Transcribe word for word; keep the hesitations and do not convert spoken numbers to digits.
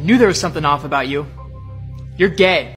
knew there was something off about you. You're gay.